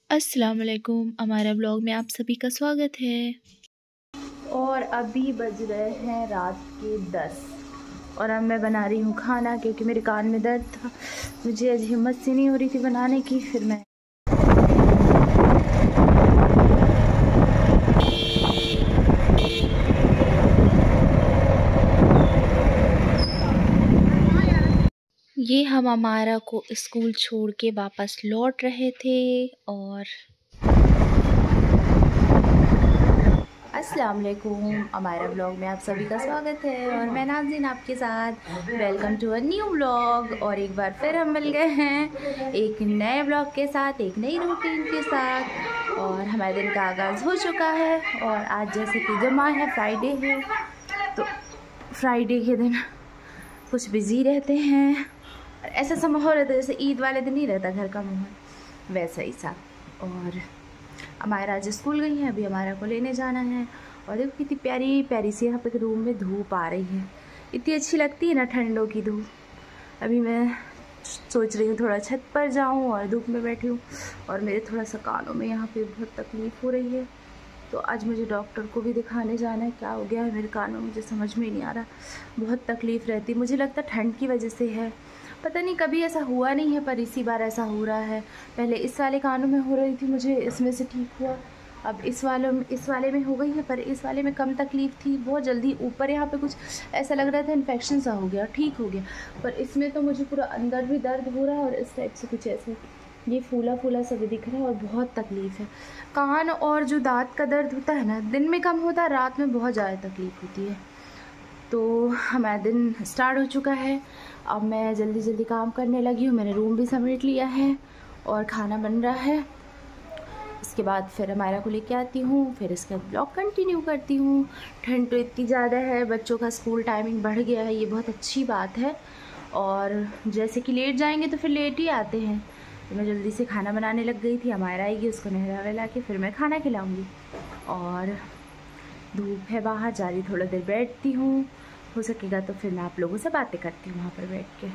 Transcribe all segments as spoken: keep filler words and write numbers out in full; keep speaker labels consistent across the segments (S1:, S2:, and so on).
S1: अस्सलाम वालेकुम, हमारा ब्लॉग में आप सभी का स्वागत है।
S2: और अभी बज रहे हैं रात के दस और अब मैं बना रही हूँ खाना, क्योंकि मेरे कान में दर्द था। मुझे आज हिम्मत सी नहीं हो रही थी बनाने की। फिर मैं
S1: ये हम हमारा को स्कूल छोड़ के वापस लौट रहे थे और
S2: अस्सलाम वालेकुम, हमारा ब्लॉग में आप सभी का स्वागत है। और मैं नाज़रीन आपके साथ welcome to a new blog. और एक बार फिर हम मिल गए हैं एक नए ब्लॉग के साथ, एक नई रूटीन के साथ। और हमारे दिन का आगाज़ हो चुका है। और आज जैसे कि जुम्मा है, फ्राइडे है, तो फ्राइडे के दिन कुछ बिज़ी रहते हैं। ऐसा सा माहौल रहता है जैसे ईद वाले दिन नहीं रहता घर का माहौल, वैसा ही सा। और हमारा आज स्कूल गई है, अभी हमारा को लेने जाना है। और देखो कितनी प्यारी प्यारी सी यहाँ पे रूम में धूप आ रही है, इतनी अच्छी लगती है ना ठंडों की धूप। अभी मैं सोच रही हूँ थोड़ा छत पर जाऊँ और धूप में बैठी हूँ। और मेरे थोड़ा सा कानों में यहाँ पे बहुत तकलीफ़ हो रही है, तो आज मुझे डॉक्टर को भी दिखाने जाना है। क्या हो गया है मेरे कानों में, मुझे समझ में नहीं आ रहा। बहुत तकलीफ़ रहती, मुझे लगता है ठंड की वजह से है, पता नहीं। कभी ऐसा हुआ नहीं है पर इसी बार ऐसा हो रहा है। पहले इस वाले कानों में हो रही थी, मुझे इसमें से ठीक हुआ। अब इस वाले में इस वाले में हो गई है, पर इस वाले में कम तकलीफ़ थी, बहुत जल्दी ऊपर यहाँ पे कुछ ऐसा लग रहा था इन्फेक्शन सा हो गया, ठीक हो गया। पर इसमें तो मुझे पूरा अंदर भी दर्द हो रहा है और इस टाइप से कुछ ऐसे ये फूला फूला सा भी दिख रहा है और बहुत तकलीफ़ है। कान और जो दांत का दर्द होता है ना, दिन में कम होता है, रात में बहुत ज़्यादा तकलीफ़ होती है। तो हमारा दिन स्टार्ट हो चुका है। अब मैं जल्दी जल्दी काम करने लगी हूँ। मैंने रूम भी समेट लिया है और खाना बन रहा है। इसके बाद फिर हमारा को लेके आती हूँ, फिर इसका ब्लॉग कंटिन्यू करती हूँ। ठंड तो इतनी ज़्यादा है, बच्चों का स्कूल टाइमिंग बढ़ गया है, ये बहुत अच्छी बात है। और जैसे कि लेट जाएंगे तो फिर लेट ही आते हैं। तो मैं जल्दी से खाना बनाने लग गई थी। हमारा आएगी, उसको नहला वहला के फिर मैं खाना खिलाऊँगी। और धूप है बाहर, जा रही थोड़ा देर बैठती हूँ, हो सकेगा तो फिर मैं आप लोगों से बातें करती हूँ वहाँ पर बैठ के।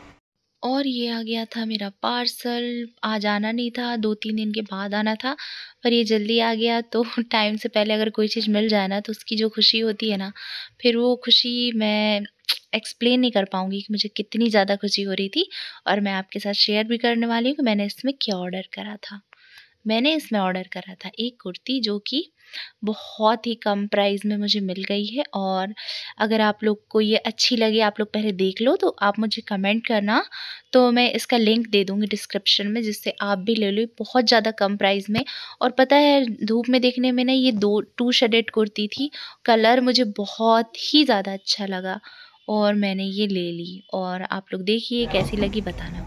S1: और ये आ गया था मेरा पार्सल। आज आना नहीं था, दो तीन दिन के बाद आना था, पर ये जल्दी आ गया। तो टाइम से पहले अगर कोई चीज़ मिल जाए ना, तो उसकी जो खुशी होती है ना, फिर वो खुशी मैं एक्सप्लेन नहीं कर पाऊँगी कि मुझे कितनी ज़्यादा खुशी हो रही थी। और मैं आपके साथ शेयर भी करने वाली हूँ कि मैंने इसमें क्या ऑर्डर करा था। मैंने इसमें ऑर्डर करा था एक कुर्ती, जो कि बहुत ही कम प्राइस में मुझे मिल गई है। और अगर आप लोग को ये अच्छी लगे, आप लोग पहले देख लो, तो आप मुझे कमेंट करना, तो मैं इसका लिंक दे दूँगी डिस्क्रिप्शन में, जिससे आप भी ले लो। बहुत ज़्यादा कम प्राइस में। और पता है, धूप में देखने में ना ये दो टू शेडेड कुर्ती थी, कलर मुझे बहुत ही ज़्यादा अच्छा लगा और मैंने ये ले ली। और आप लोग देखिए कैसी लगी, बताना।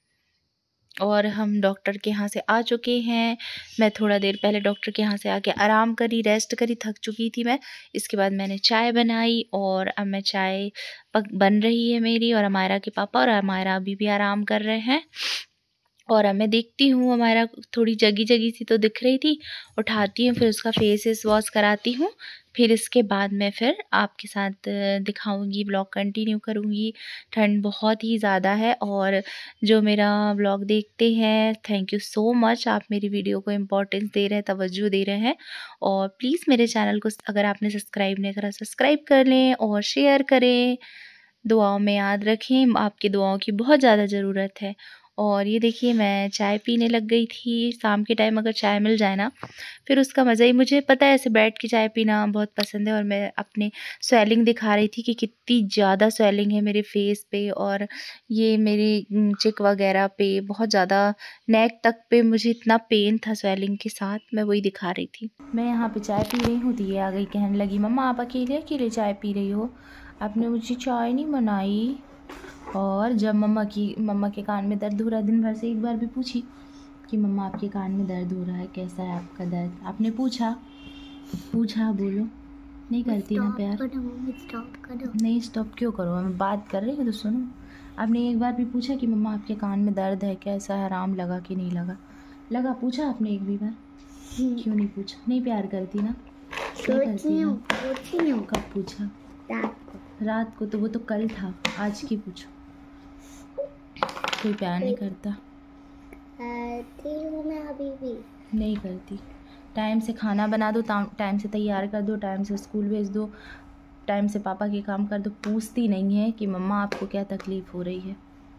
S1: और हम डॉक्टर के यहाँ से आ चुके हैं। मैं थोड़ा देर पहले डॉक्टर के यहाँ से आके आराम करी, रेस्ट करी, थक चुकी थी मैं। इसके बाद मैंने चाय बनाई और अब मैं चाय पक बन रही है मेरी। और हमारा के पापा और हमारा अभी भी आराम कर रहे हैं। और अब मैं देखती हूँ, हमारा थोड़ी जगी जगी सी तो दिख रही थी, उठाती हूँ, फिर उसका फेस वेस वॉश कराती हूँ। फिर इसके बाद मैं फिर आपके साथ दिखाऊंगी, ब्लॉग कंटिन्यू करूँगी। ठंड बहुत ही ज़्यादा है। और जो मेरा ब्लॉग देखते हैं, थैंक यू सो मच। आप मेरी वीडियो को इम्पोर्टेंस दे रहे हैं, तवज्जो दे रहे हैं। और प्लीज़ मेरे चैनल को अगर आपने सब्सक्राइब नहीं करा, सब्सक्राइब कर लें और शेयर करें। दुआओं में याद रखें, आपकी दुआओं की बहुत ज़्यादा ज़रूरत है। और ये देखिए, मैं चाय पीने लग गई थी। शाम के टाइम अगर चाय मिल जाए ना, फिर उसका मज़ा ही, मुझे पता है ऐसे बैठ के चाय पीना बहुत पसंद है। और मैं अपने स्वेलिंग दिखा रही थी कि कितनी ज़्यादा स्वेलिंग है मेरे फेस पे, और ये मेरी चिक वगैरह पे बहुत ज़्यादा, नेक तक पे मुझे इतना पेन था स्वेलिंग के साथ, मैं वही दिखा रही थी।
S2: मैं यहाँ पे चाय पी रही हूँ, तो ये आ गई, कहने लगी मम्मा आप अकेले अकेले चाय पी रही हो, आपने मुझे चाय नहीं बनाई। और जब मम्मा की मम्मा के कान में दर्द हो रहा है, दिन भर से एक बार भी पूछी कि मम्मा आपके कान में दर्द हो रहा है, कैसा है आपका दर्द, आपने पूछा पूछा बोलो, नहीं करती ना प्यार। स्टॉप करो। नहीं, स्टॉप क्यों करो, मैं बात कर रही हूँ तो सुनो। आपने एक बार भी पूछा कि मम्मा आपके कान में दर्द है, कैसा है, आराम लगा कि नहीं लगा? लगा, पूछा आपने एक भी बार? क्यों नहीं पूछा? नहीं प्यार करती ना? नहीं करती ना? कब पूछा? रात को। रात को? तो वो तो कल था, आज की पूछो। कोई प्यार नहीं करता। करती हूँ मैं अभी भी। नहीं करती। टाइम से खाना बना दो, टाइम से तैयार कर दो, टाइम से स्कूल भेज दो, टाइम से पापा के काम कर दो, पूछती नहीं है कि मम्मा आपको क्या तकलीफ़ हो रही है।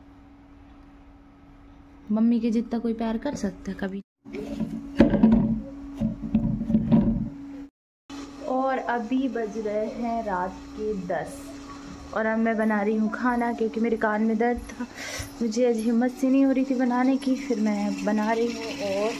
S2: मम्मी के जितना कोई प्यार कर सकता है कभी। और अभी बज रहे हैं रात के दस और अब मैं बना रही हूँ खाना, क्योंकि मेरे कान में दर्द था, मुझे आज हिम्मत सी नहीं हो रही थी बनाने की। फिर मैं बना रही हूँ और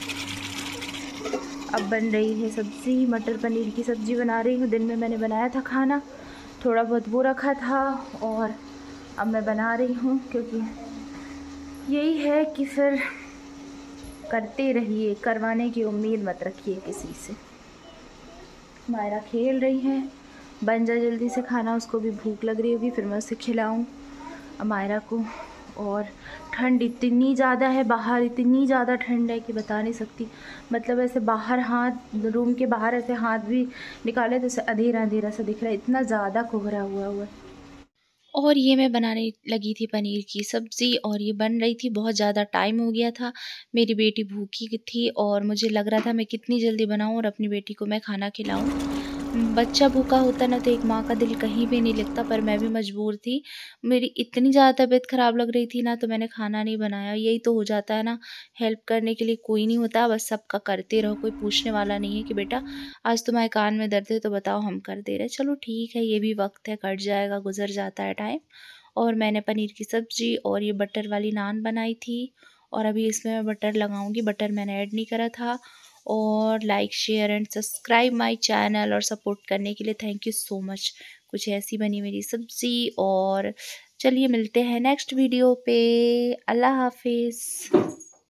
S2: अब बन रही है सब्ज़ी, मटर पनीर की सब्ज़ी बना रही हूँ। दिन में मैंने बनाया था खाना, थोड़ा बहुत वो रखा था और अब मैं बना रही हूँ, क्योंकि यही है कि फिर करते रहिए, करवाने की उम्मीद मत रखिए किसी से। मायरा खेल रही है, बन जाए जल्दी से खाना, उसको भी भूख लग रही होगी, फिर मैं उसे खिलाऊँ मायरा को। और ठंड इतनी ज़्यादा है बाहर, इतनी ज़्यादा ठंड है कि बता नहीं सकती। मतलब ऐसे बाहर हाथ, रूम के बाहर ऐसे हाथ भी निकाले तो ऐसे अंधेरा अंधेरा सा दिख रहा है, इतना ज़्यादा कोहरा हुआ हुआ है।
S1: और ये मैं बनाने लगी थी पनीर की सब्ज़ी और ये बन रही थी, बहुत ज़्यादा टाइम हो गया था। मेरी बेटी भूखी थी और मुझे लग रहा था मैं कितनी जल्दी बनाऊँ और अपनी बेटी को मैं खाना खिलाऊँ। बच्चा भूखा होता ना तो एक माँ का दिल कहीं भी नहीं लगता, पर मैं भी मजबूर थी। मेरी इतनी ज़्यादा तबीयत ख़राब लग रही थी ना, तो मैंने खाना नहीं बनाया। यही तो हो जाता है ना, हेल्प करने के लिए कोई नहीं होता, बस सबका करते रहो, कोई पूछने वाला नहीं है कि बेटा आज तुम्हारे कान में दर्द है तो बताओ, हम कर दे रहे हैं। चलो ठीक है, ये भी वक्त है, कट जाएगा, गुजर जाता है टाइम। और मैंने पनीर की सब्ज़ी और ये बटर वाली नान बनाई थी और अभी इसमें मैं बटर लगाऊंगी। बटर मैंने ऐड नहीं करा था। और like share and subscribe my channel और सपोर्ट करने के लिए थैंक यू सो मच। कुछ ऐसी बनी मेरी सब्ज़ी। और चलिए मिलते हैं नेक्स्ट वीडियो पे। अल्लाह हाफिज़।